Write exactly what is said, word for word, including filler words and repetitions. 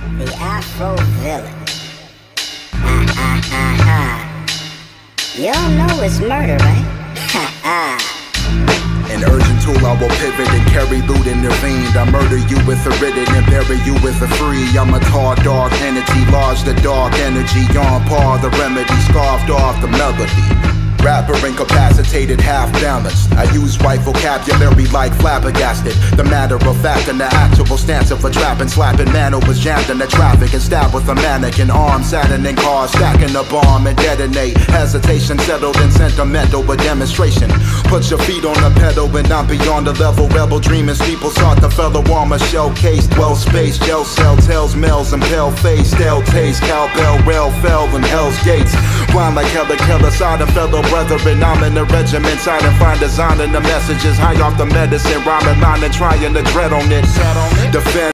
the Afro villain. Ha ha ha ha. Y'all know it's murder, right? Ha ha. An urgent tool, I will pivot and carry loot intervened. I murder you with a written and bury you with a free. I'm a tall, dark entity, large the dark energy. On par, the remedy, scarfed off the melody. Rapper incapacitated, half balanced. I use white vocabulary like flabbergasted. The matter of fact and the actual stance of a trapping, slapping man was jammed in the traffic and stabbed with a mannequin. Arm saddening cars, stacking a bomb and detonate. Hesitation settled in sentimental but demonstration. Put your feet on the pedal and I'm beyond the level. Rebel dreaming people sought the fellow armor showcase. Well space, gel cell, tails, males and pale face. Stale taste, cowbell, rail fell in hell's gates. Rhyme like hella killer, side of fellow brethren. I'm in the regiment, side and find design in the messages. High off the medicine, rhyming line and trying to dread on it. Defend